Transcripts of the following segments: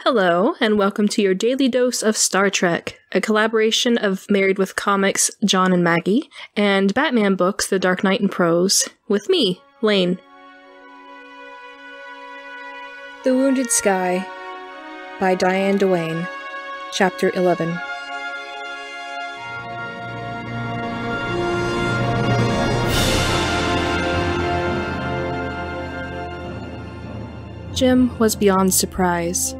Hello, and welcome to your daily dose of Star Trek, a collaboration of Married with Comics, Jon and Maggie, and Batman books, The Dark Knight In Prose, with me, Layne. The Wounded Sky, by Diane Duane, Chapter 11. Jim was beyond surprise.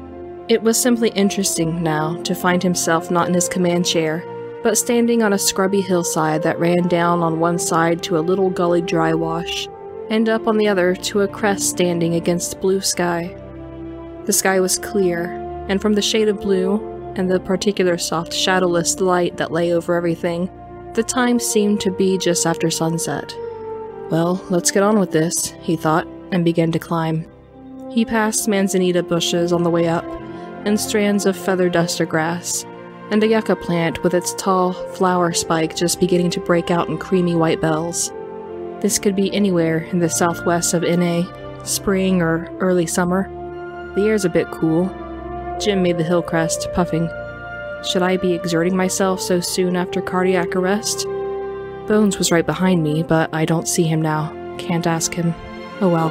It was simply interesting now to find himself not in his command chair, but standing on a scrubby hillside that ran down on one side to a little gully dry wash, and up on the other to a crest standing against blue sky. The sky was clear, and from the shade of blue, and the particular soft shadowless light that lay over everything, the time seemed to be just after sunset. Well, let's get on with this, he thought, and began to climb. He passed manzanita bushes on the way up, and strands of feather duster grass, and a yucca plant with its tall flower spike just beginning to break out in creamy white bells. This could be anywhere in the southwest of NA, spring or early summer. The air's a bit cool. Jim made the hill crest, puffing. Should I be exerting myself so soon after cardiac arrest? Bones was right behind me, but I don't see him now. Can't ask him. Oh well.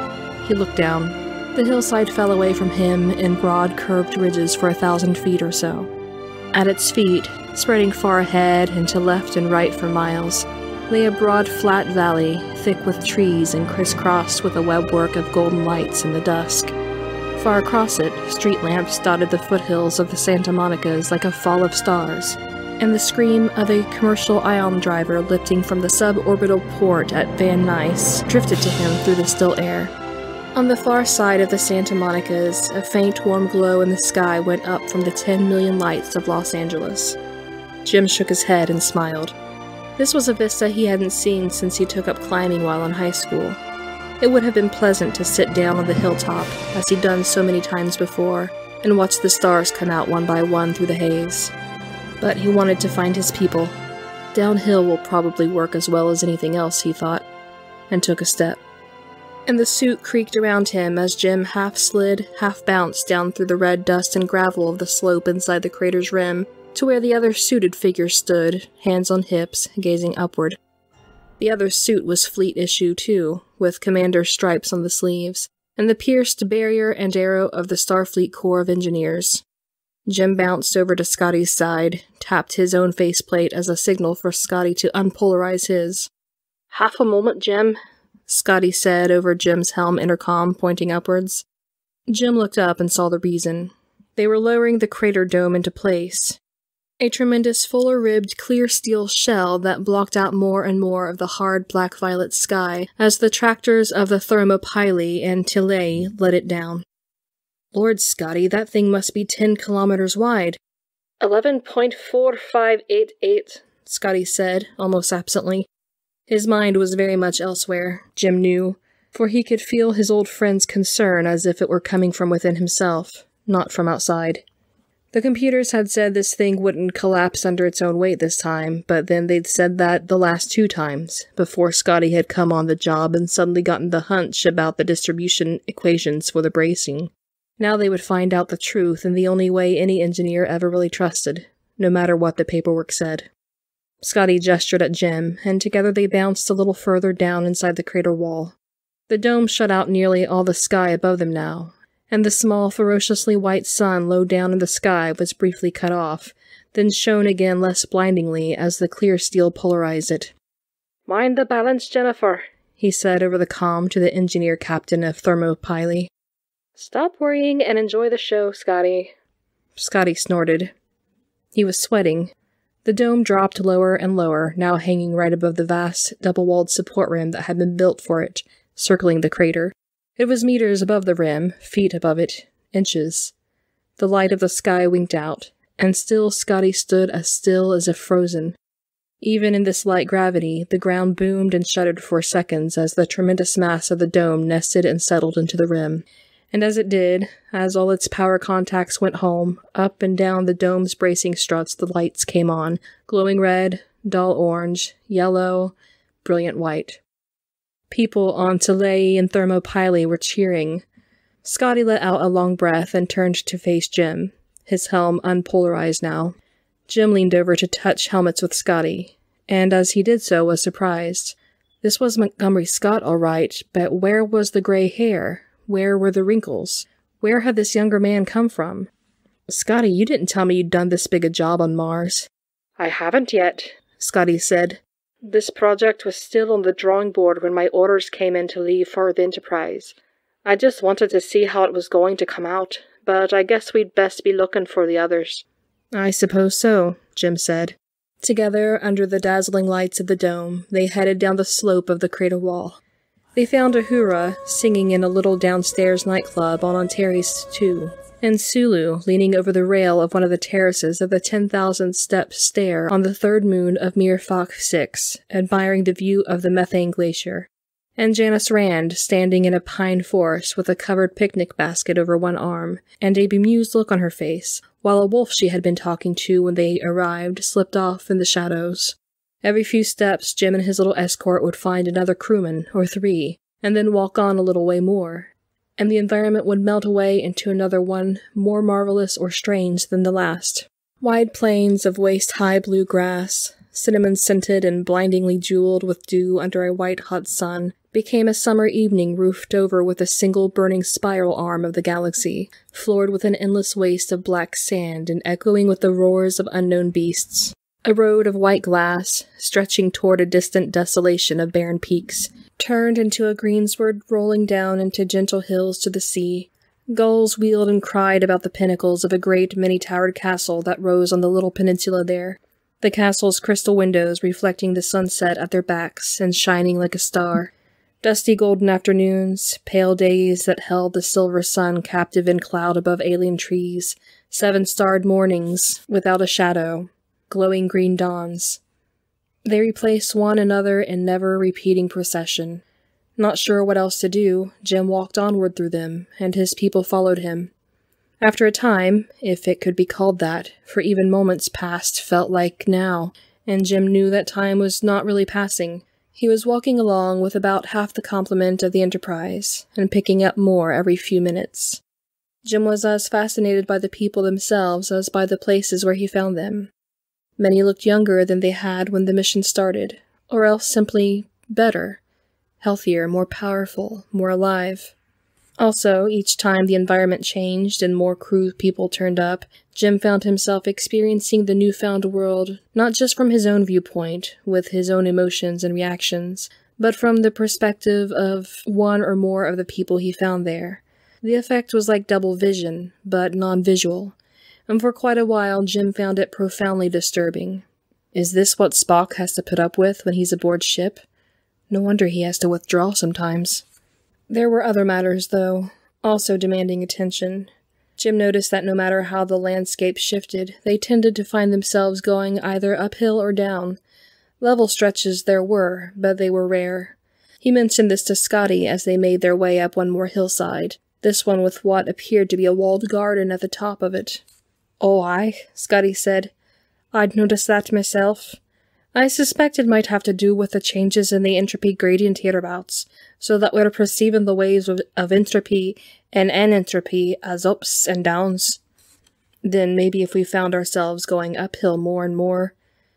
He looked down. The hillside fell away from him in broad, curved ridges for 1,000 feet or so. At its feet, spreading far ahead and to left and right for miles, lay a broad, flat valley, thick with trees and crisscrossed with a webwork of golden lights in the dusk. Far across it, street lamps dotted the foothills of the Santa Monica's like a fall of stars, and the scream of a commercial ion driver lifting from the suborbital port at Van Nuys drifted to him through the still air. On the far side of the Santa Monica's, a faint warm glow in the sky went up from the 10 million lights of Los Angeles. Jim shook his head and smiled. This was a vista he hadn't seen since he took up climbing while in high school. It would have been pleasant to sit down on the hilltop, as he'd done so many times before, and watch the stars come out one by one through the haze. But he wanted to find his people. Downhill will probably work as well as anything else, he thought, and took a step. And the suit creaked around him as Jim half slid, half bounced down through the red dust and gravel of the slope inside the crater's rim to where the other suited figure stood, hands on hips, gazing upward. The other suit was fleet issue too, with commander stripes on the sleeves, and the pierced barrier and arrow of the Starfleet Corps of Engineers. Jim bounced over to Scotty's side, tapped his own faceplate as a signal for Scotty to unpolarize his. "Half a moment, Jim," Scotty said over Jim's helm intercom, pointing upwards. Jim looked up and saw the reason. They were lowering the crater dome into place. A tremendous fuller-ribbed clear steel shell that blocked out more and more of the hard black-violet sky as the tractors of the Thermopylae and Tillet let it down. "Lord, Scotty, that thing must be 10 kilometers wide." 11.4588, Scotty said, almost absently. His mind was very much elsewhere, Jim knew, for he could feel his old friend's concern as if it were coming from within himself, not from outside. The computers had said this thing wouldn't collapse under its own weight this time, but then they'd said that the last 2 times, before Scotty had come on the job and suddenly gotten the hunch about the distribution equations for the bracing. Now they would find out the truth in the only way any engineer ever really trusted, no matter what the paperwork said. Scotty gestured at Jim, and together they bounced a little further down inside the crater wall. The dome shut out nearly all the sky above them now, and the small, ferociously white sun low down in the sky was briefly cut off, then shone again less blindingly as the clear steel polarized it. "Mind the balance, Jennifer," he said over the comm to the engineer captain of Thermopylae. "Stop worrying and enjoy the show, Scotty." Scotty snorted. He was sweating. The dome dropped lower and lower, now hanging right above the vast, double-walled support rim that had been built for it, circling the crater. It was meters above the rim, feet above it, inches. The light of the sky winked out, and still Scotty stood as still as if frozen. Even in this light gravity, the ground boomed and shuddered for seconds as the tremendous mass of the dome nested and settled into the rim. And as it did, as all its power contacts went home, up and down the dome's bracing struts the lights came on, glowing red, dull orange, yellow, brilliant white. People on Tillet and Thermopylae were cheering. Scotty let out a long breath and turned to face Jim, his helm unpolarized now. Jim leaned over to touch helmets with Scotty, and as he did so was surprised. This was Montgomery Scott, all right, but where was the gray hair? Where were the wrinkles? Where had this younger man come from? Scotty, you didn't tell me you'd done this big a job on Mars. I haven't yet, Scotty said. This project was still on the drawing board when my orders came in to leave for the Enterprise. I just wanted to see how it was going to come out, but I guess we'd best be looking for the others. I suppose so, Jim said. Together, under the dazzling lights of the dome, they headed down the slope of the crater wall. They found Uhura singing in a little downstairs nightclub on Antares 2, and Sulu leaning over the rail of one of the terraces of the 10,000-step stair on the third moon of Mirfak 6, admiring the view of the methane glacier, and Janice Rand standing in a pine forest with a covered picnic basket over one arm, and a bemused look on her face, while a wolf she had been talking to when they arrived slipped off in the shadows. Every few steps, Jim and his little escort would find another crewman, or 3, and then walk on a little way more, and the environment would melt away into another one more marvelous or strange than the last. Wide plains of waist-high blue grass, cinnamon-scented and blindingly jeweled with dew under a white-hot sun, became a summer evening roofed over with a single burning spiral arm of the galaxy, floored with an endless waste of black sand and echoing with the roars of unknown beasts. A road of white glass, stretching toward a distant desolation of barren peaks, turned into a greensward rolling down into gentle hills to the sea. Gulls wheeled and cried about the pinnacles of a great many-towered castle that rose on the little peninsula there, the castle's crystal windows reflecting the sunset at their backs and shining like a star. Dusty golden afternoons, pale days that held the silver sun captive in cloud above alien trees, 7-starred mornings without a shadow, glowing green dawns. They replaced one another in never-repeating procession. Not sure what else to do, Jim walked onward through them, and his people followed him. After a time, if it could be called that, for even moments past felt like now, and Jim knew that time was not really passing. He was walking along with about half the complement of the Enterprise, and picking up more every few minutes. Jim was as fascinated by the people themselves as by the places where he found them. Many looked younger than they had when the mission started, or else simply better, healthier, more powerful, more alive. Also, each time the environment changed and more crew people turned up, Jim found himself experiencing the newfound world not just from his own viewpoint, with his own emotions and reactions, but from the perspective of one or more of the people he found there. The effect was like double vision, but non-visual, and for quite a while Jim found it profoundly disturbing. Is this what Spock has to put up with when he's aboard ship? No wonder he has to withdraw sometimes. There were other matters, though, also demanding attention. Jim noticed that no matter how the landscape shifted, they tended to find themselves going either uphill or down. Level stretches there were, but they were rare. He mentioned this to Scotty as they made their way up one more hillside, this one with what appeared to be a walled garden at the top of it. "Oh, aye," Scotty said. "I'd noticed that myself. I suspect it might have to do with the changes in the entropy gradient hereabouts, so that we're perceiving the waves of entropy and anentropy as ups and downs. Then maybe if we found ourselves going uphill more and more,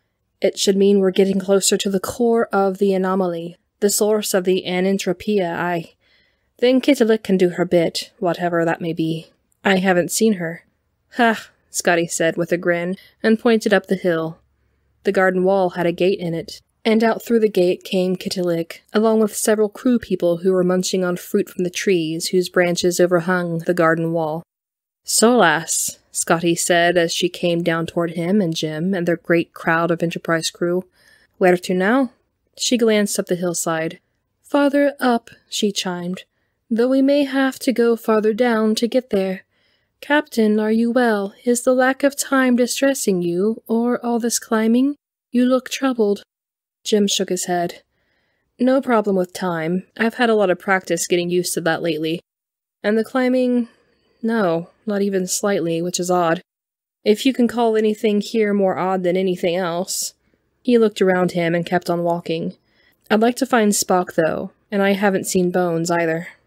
it should mean we're getting closer to the core of the anomaly, the source of the anentropia, aye. Then Kittilik can do her bit, whatever that may be. I haven't seen her." "Ha," Scotty said with a grin, and pointed up the hill. The garden wall had a gate in it, and out through the gate came Kittilik, along with several crew people who were munching on fruit from the trees whose branches overhung the garden wall. "So, lass," Scotty said as she came down toward him and Jim and their great crowd of Enterprise crew. "Where to now?" She glanced up the hillside. "Farther up," she chimed, "though we may have to go farther down to get there. Captain, are you well? Is the lack of time distressing you, or all this climbing? You look troubled." Jim shook his head. "No problem with time. I've had a lot of practice getting used to that lately. And the climbing? No, not even slightly, which is odd. If you can call anything here more odd than anything else." He looked around him and kept on walking. "I'd like to find Spock, though, and I haven't seen Bones either."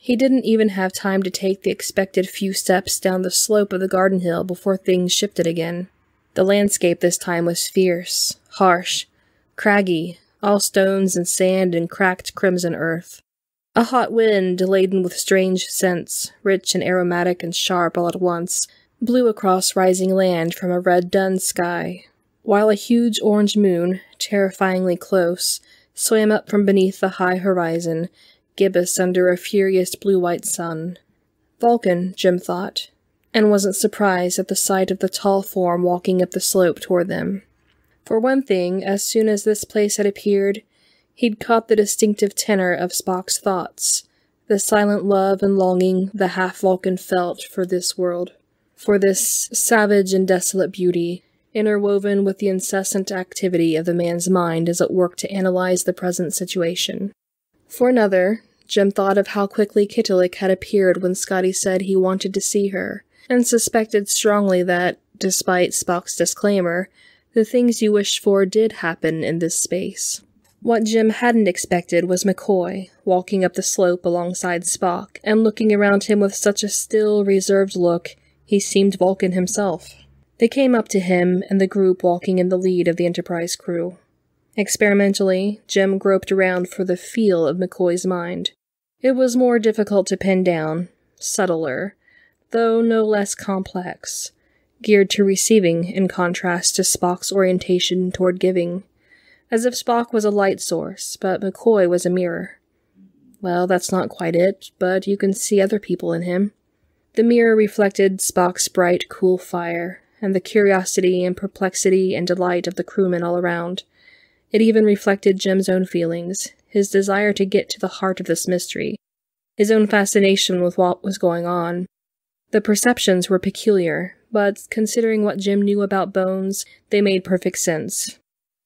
He didn't even have time to take the expected few steps down the slope of the garden hill before things shifted again. The landscape this time was fierce, harsh, craggy, all stones and sand and cracked crimson earth. A hot wind, laden with strange scents, rich and aromatic and sharp all at once, blew across rising land from a red dun sky, while a huge orange moon, terrifyingly close, swam up from beneath the high horizon, gibbous under a furious blue-white sun. Vulcan, Jim thought, and wasn't surprised at the sight of the tall form walking up the slope toward them. For one thing, as soon as this place had appeared, he'd caught the distinctive tenor of Spock's thoughts, the silent love and longing the half-Vulcan felt for this world, for this savage and desolate beauty, interwoven with the incessant activity of the man's mind as it worked to analyze the present situation. For another, Jim thought of how quickly Kittilik had appeared when Scotty said he wanted to see her, and suspected strongly that, despite Spock's disclaimer, the things you wished for did happen in this space. What Jim hadn't expected was McCoy, walking up the slope alongside Spock, and looking around him with such a still, reserved look, he seemed Vulcan himself. They came up to him and the group walking in the lead of the Enterprise crew. Experimentally, Jim groped around for the feel of McCoy's mind. It was more difficult to pin down, subtler, though no less complex, geared to receiving in contrast to Spock's orientation toward giving. As if Spock was a light source, but McCoy was a mirror. Well, that's not quite it, but you can see other people in him. The mirror reflected Spock's bright, cool fire, and the curiosity and perplexity and delight of the crewmen all around. It even reflected Jim's own feelings, his desire to get to the heart of this mystery, his own fascination with what was going on. The perceptions were peculiar, but considering what Jim knew about Bones, they made perfect sense.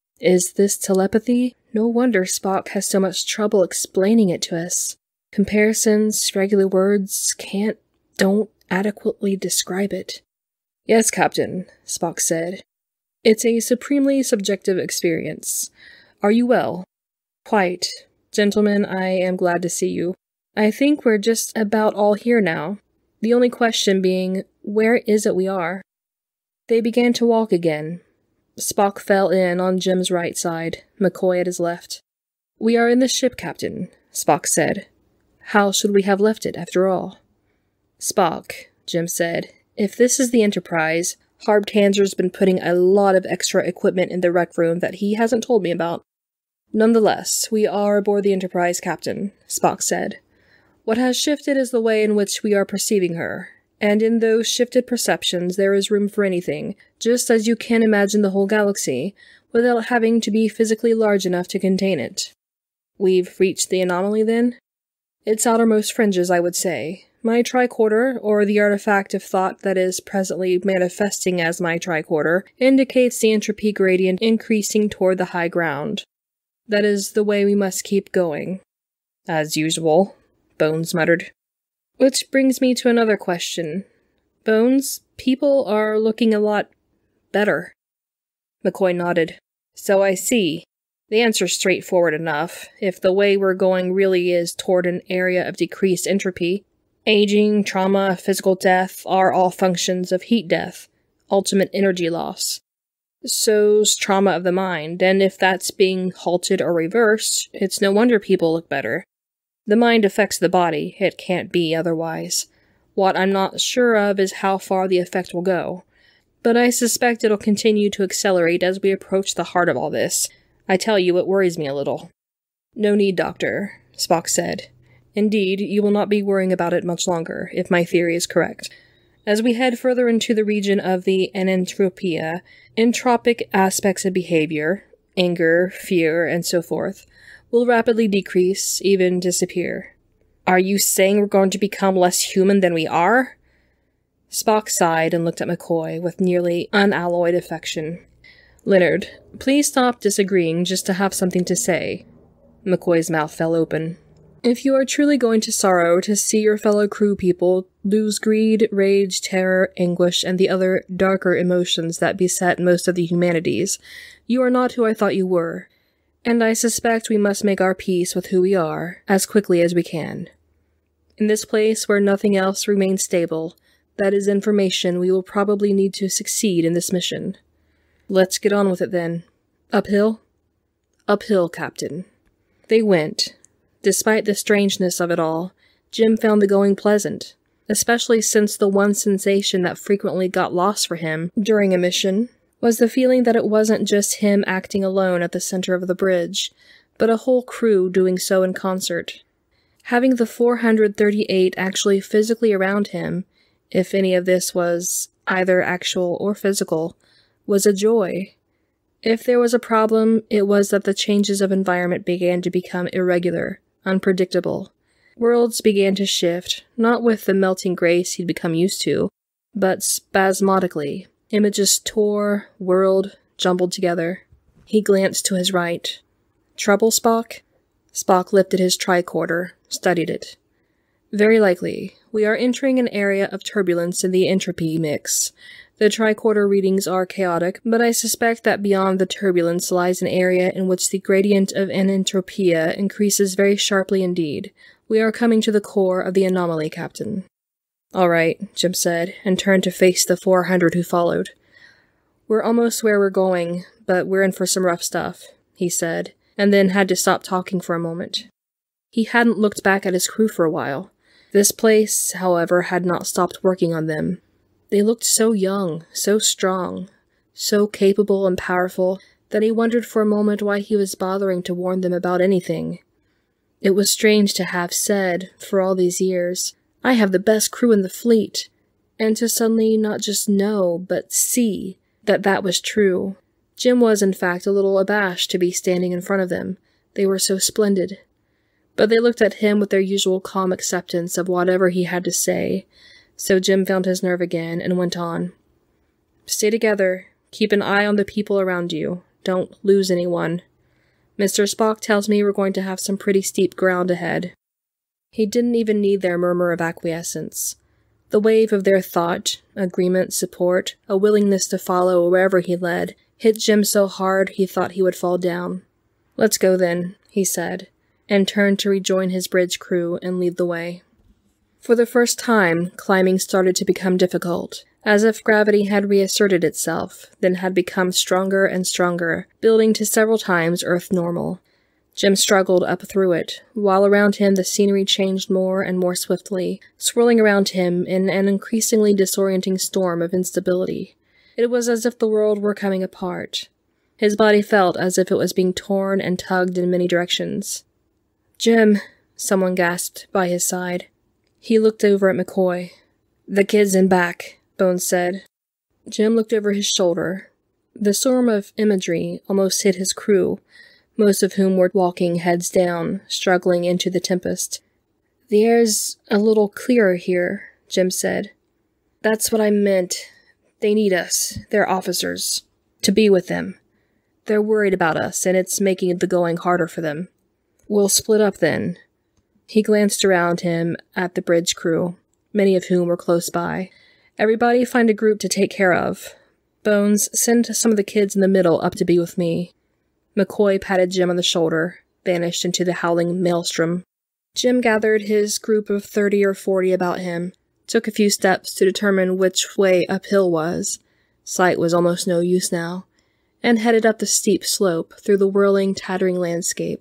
Is this telepathy? No wonder Spock has so much trouble explaining it to us. Comparisons, regular words, don't adequately describe it. Yes, Captain, Spock said. It's a supremely subjective experience. Are you well? Quite. Gentlemen, I am glad to see you. I think we're just about all here now. The only question being, where is it we are? They began to walk again. Spock fell in on Jim's right side, McCoy at his left. We are in the ship, Captain, Spock said. How should we have left it, after all? Spock, Jim said, if this is the Enterprise, Harb Tanzer's been putting a lot of extra equipment in the rec room that he hasn't told me about. Nonetheless, we are aboard the Enterprise, Captain, Spock said. What has shifted is the way in which we are perceiving her, and in those shifted perceptions there is room for anything, just as you can imagine the whole galaxy, without having to be physically large enough to contain it. We've reached the anomaly, then? Its outermost fringes, I would say. My tricorder, or the artifact of thought that is presently manifesting as my tricorder, indicates the entropy gradient increasing toward the high ground. That is the way we must keep going. As usual, Bones muttered. Which brings me to another question. Bones, people are looking a lot better. McCoy nodded. So I see. The answer's straightforward enough. If the way we're going really is toward an area of decreased entropy, aging, trauma, physical death are all functions of heat death, ultimate energy loss. So's trauma of the mind, and if that's being halted or reversed, it's no wonder people look better. The mind affects the body, it can't be otherwise. What I'm not sure of is how far the effect will go, but I suspect it'll continue to accelerate as we approach the heart of all this. I tell you, it worries me a little. No need, Doctor, Spock said. Indeed, you will not be worrying about it much longer, if my theory is correct. As we head further into the region of the enentropia, entropic aspects of behavior, anger, fear, and so forth, will rapidly decrease, even disappear. Are you saying we're going to become less human than we are? Spock sighed and looked at McCoy with nearly unalloyed affection. Leonard, please stop disagreeing just to have something to say. McCoy's mouth fell open. If you are truly going to sorrow to see your fellow crew people lose greed, rage, terror, anguish, and the other darker emotions that beset most of the humanities, you are not who I thought you were, and I suspect we must make our peace with who we are as quickly as we can. In this place where nothing else remains stable, that is information we will probably need to succeed in this mission. Let's get on with it then. Uphill? Uphill, Captain. They went. Despite the strangeness of it all, Jim found the going pleasant, especially since the one sensation that frequently got lost for him during a mission was the feeling that it wasn't just him acting alone at the center of the bridge, but a whole crew doing so in concert. Having the 438 actually physically around him, if any of this was either actual or physical, was a joy. If there was a problem, it was that the changes of environment began to become irregular, unpredictable. Worlds began to shift, not with the melting grace he'd become used to, but spasmodically. Images tore, whirled, jumbled together. He glanced to his right. Trouble, Spock? Spock lifted his tricorder, studied it. Very likely. We are entering an area of turbulence in the entropy mix. The tricorder readings are chaotic, but I suspect that beyond the turbulence lies an area in which the gradient of anentropia increases very sharply indeed. We are coming to the core of the anomaly, Captain. All right, Jim said, and turned to face the 400 who followed. We're almost where we're going, but we're in for some rough stuff, he said, and then had to stop talking for a moment. He hadn't looked back at his crew for a while. This place, however, had not stopped working on them. They looked so young, so strong, so capable and powerful that he wondered for a moment why he was bothering to warn them about anything. It was strange to have said, for all these years, I have the best crew in the fleet, and to suddenly not just know, but see, that that was true. Jim was, in fact, a little abashed to be standing in front of them. They were so splendid. But they looked at him with their usual calm acceptance of whatever he had to say, so Jim found his nerve again and went on. Stay together. Keep an eye on the people around you. Don't lose anyone. Mr. Spock tells me we're going to have some pretty steep ground ahead. He didn't even need their murmur of acquiescence. The wave of their thought, agreement, support, a willingness to follow wherever he led, hit Jim so hard he thought he would fall down. Let's go then, he said, and turned to rejoin his bridge crew and lead the way. For the first time, climbing started to become difficult, as if gravity had reasserted itself, then had become stronger and stronger, building to several times Earth normal. Jim struggled up through it, while around him the scenery changed more and more swiftly, swirling around him in an increasingly disorienting storm of instability. It was as if the world were coming apart. His body felt as if it was being torn and tugged in many directions. Jim, someone gasped by his side. He looked over at McCoy. The kid's in back, Bones said. Jim looked over his shoulder. The storm of imagery almost hit his crew, most of whom were walking heads down, struggling into the tempest. The air's a little clearer here, Jim said. That's what I meant. They need us, their officers, to be with them. They're worried about us, and it's making the going harder for them. We'll split up then. He glanced around him at the bridge crew, many of whom were close by. Everybody find a group to take care of. Bones, send some of the kids in the middle up to be with me. McCoy patted Jim on the shoulder, vanished into the howling maelstrom. Jim gathered his group of 30 or 40 about him, took a few steps to determine which way uphill was. Sight was almost no use now, and headed up the steep slope through the whirling, tattering landscape.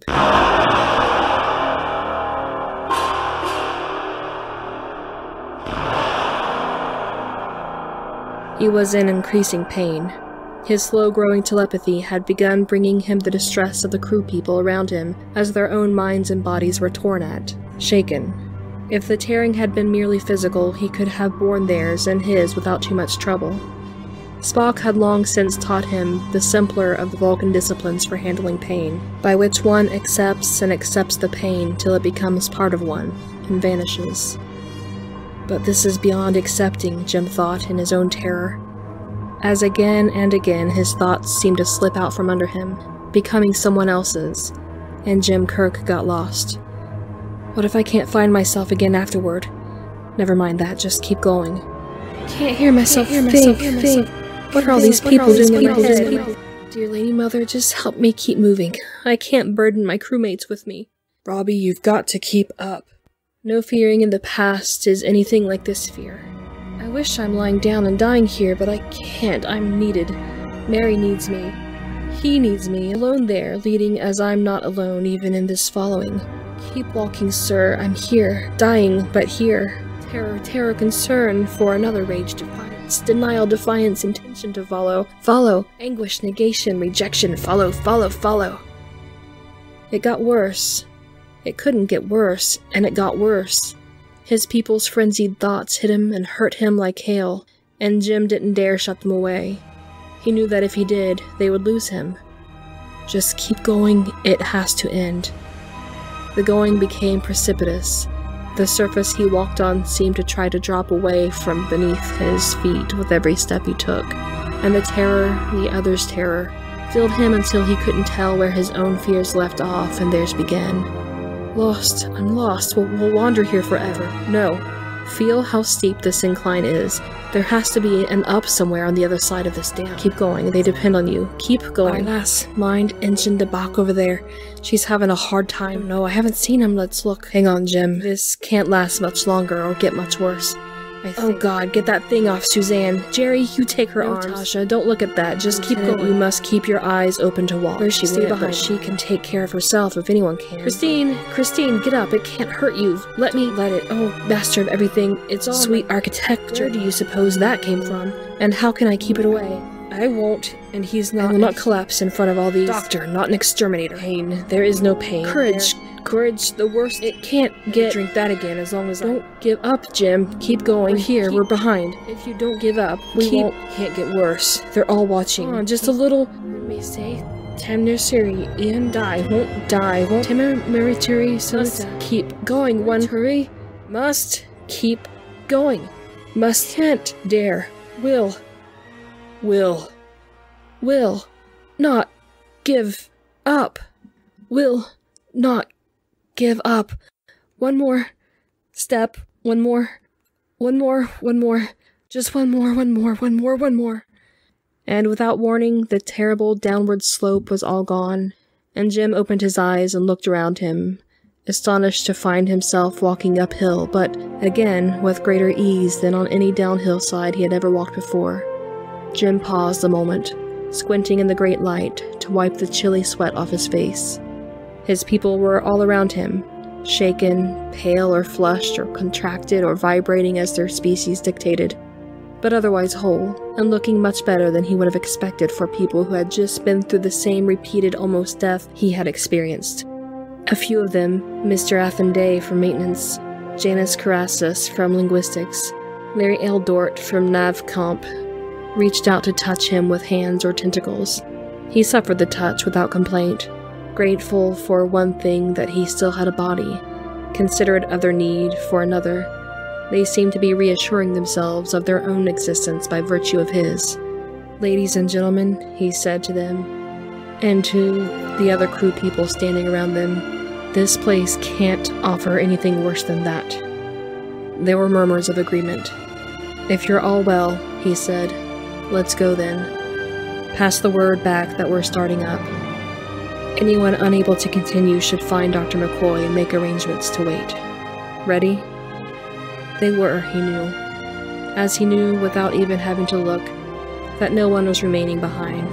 He was in increasing pain. His slow-growing telepathy had begun bringing him the distress of the crew people around him as their own minds and bodies were torn at, shaken. If the tearing had been merely physical, he could have borne theirs and his without too much trouble. Spock had long since taught him the simpler of the Vulcan disciplines for handling pain, by which one accepts and accepts the pain till it becomes part of one, and vanishes. But this is beyond accepting, Jim thought in his own terror, as again and again his thoughts seemed to slip out from under him, becoming someone else's, and Jim Kirk got lost. What if I can't find myself again afterward? Never mind that, just keep going. Can't hear myself think. What are all these people doing in my head? Dear Lady Mother, just help me keep moving. I can't burden my crewmates with me. Robbie, you've got to keep up. No fearing in the past is anything like this fear. I wish I'm lying down and dying here, but I can't. I'm needed. Mary needs me. He needs me, alone there, leading as I'm not alone even in this following. Keep walking, sir. I'm here. Dying, but here. Terror, terror, concern for another rage, defiance, denial, defiance, intention to follow. Follow. Anguish, negation, rejection. Follow, follow, follow. It got worse. It couldn't get worse, and it got worse. His people's frenzied thoughts hit him and hurt him like hail, and Jim didn't dare shut them away. He knew that if he did, they would lose him. Just keep going, it has to end. The going became precipitous. The surface he walked on seemed to try to drop away from beneath his feet with every step he took, and the terror, the other's terror, filled him until he couldn't tell where his own fears left off and theirs began. Lost, I'm lost, we'll wander here forever. No. Feel how steep this incline is. There has to be an up somewhere on the other side of this dam. Keep going, they depend on you. Keep going. Lass, mind engine debauch over there. She's having a hard time. No, I haven't seen him, let's look. Hang on, Jim. This can't last much longer or get much worse. Oh god, get that thing off, Suzanne. Jerry, you take her arms. Tasha, don't look at that. Just keep going. You must keep your eyes open to walk. Where she stay behind. She can take care of herself if anyone can. Christine, get up. It can't hurt you. Let it. Oh, master of everything. It's all sweet architecture. Where do you suppose that came from? And how can I keep it away? I won't, and he's not. I will not collapse in front of all these. Doctor, not an exterminator. Pain. There is no pain. Courage, the worst. It can't get. Drink that again as long as don't give up, Jim. Keep going. We're here. We're behind. If you don't give up, can't get worse. They're all watching. Come on, just a little. May say, Temnessary, Ian won't die. Temerary, so keep going. Must keep going. Must, can't, dare, will not give up. Will not give up. One more step. One more. Just one more. And without warning, the terrible downward slope was all gone, and Jim opened his eyes and looked around him, astonished to find himself walking uphill, but again with greater ease than on any downhill side he had ever walked before. Jim paused a moment, squinting in the great light to wipe the chilly sweat off his face. His people were all around him, shaken, pale or flushed or contracted or vibrating as their species dictated, but otherwise whole, and looking much better than he would have expected for people who had just been through the same repeated almost death he had experienced. A few of them, Mr. Athenday from maintenance, Janice Carassus from linguistics, Larry Eldort from NavComp, reached out to touch him with hands or tentacles. He suffered the touch without complaint, grateful for one thing that he still had a body, considerate of their need for another. They seemed to be reassuring themselves of their own existence by virtue of his. Ladies and gentlemen, he said to them, and to the other crew people standing around them, this place can't offer anything worse than that. There were murmurs of agreement. If you're all well, he said, let's go then. Pass the word back that we're starting up. Anyone unable to continue should find Dr. McCoy and make arrangements to wait. Ready? They were, he knew. As he knew, without even having to look, that no one was remaining behind.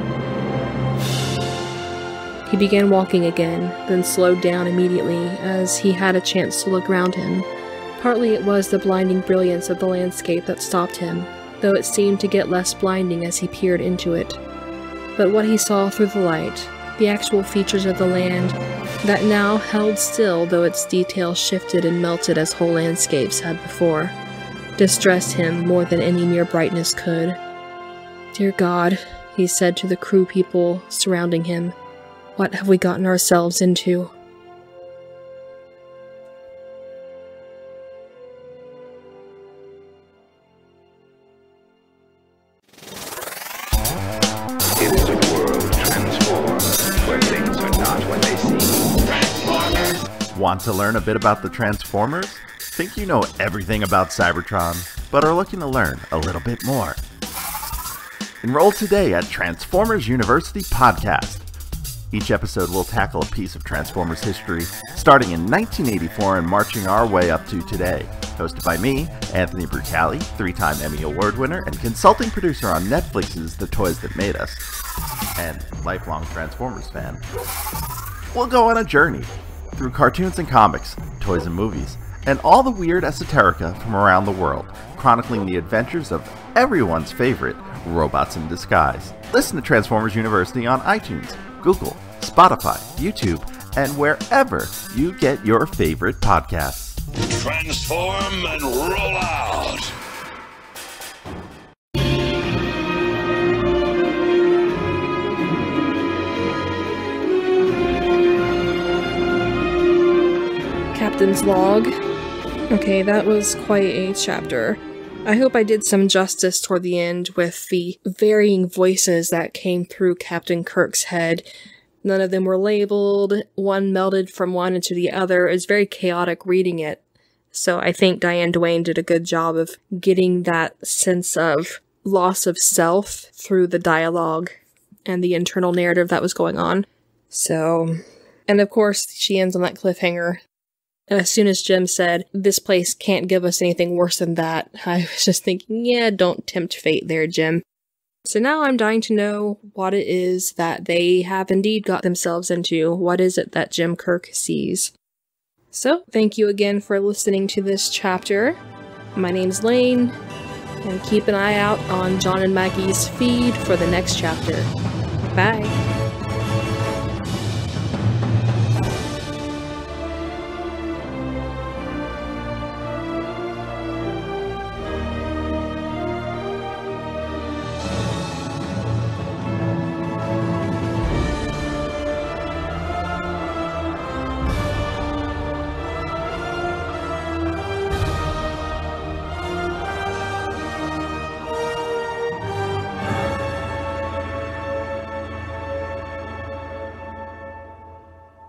He began walking again, then slowed down immediately as he had a chance to look round him. Partly it was the blinding brilliance of the landscape that stopped him, though it seemed to get less blinding as he peered into it. But what he saw through the light, the actual features of the land, that now held still though its details shifted and melted as whole landscapes had before, distressed him more than any mere brightness could. Dear God, he said to the crew people surrounding him, what have we gotten ourselves into? It is a world transformed, where things are not what they seem. Transformers! Want to learn a bit about the Transformers? Think you know everything about Cybertron, but are looking to learn a little bit more? Enroll today at Transformers University Podcast. Each episode will tackle a piece of Transformers history, starting in 1984 and marching our way up to today. Hosted by me, Anthony Brucali, 3-time Emmy Award winner and consulting producer on Netflix's The Toys That Made Us, and lifelong Transformers fan. We'll go on a journey through cartoons and comics, toys and movies, and all the weird esoterica from around the world, chronicling the adventures of everyone's favorite robots in disguise. Listen to Transformers University on iTunes, Google, Spotify, YouTube, and wherever you get your favorite podcasts. Transform and roll out! Captain's log. Okay, that was quite a chapter. I hope I did some justice toward the end with the varying voices that came through Captain Kirk's head. None of them were labeled, one melded from one into the other. It was very chaotic reading it. So I think Diane Duane did a good job of getting that sense of loss of self through the dialogue and the internal narrative that was going on. So, and of course, she ends on that cliffhanger. And as soon as Jim said, this place can't give us anything worse than that, I was just thinking, yeah, don't tempt fate there, Jim. So now I'm dying to know what it is that they have indeed got themselves into. What is it that Jim Kirk sees? So, thank you again for listening to this chapter. My name's Layne, and keep an eye out on Jon and Maggie's feed for the next chapter. Bye!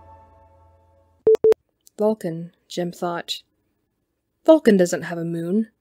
Vulcan, Jim thought. Vulcan doesn't have a moon.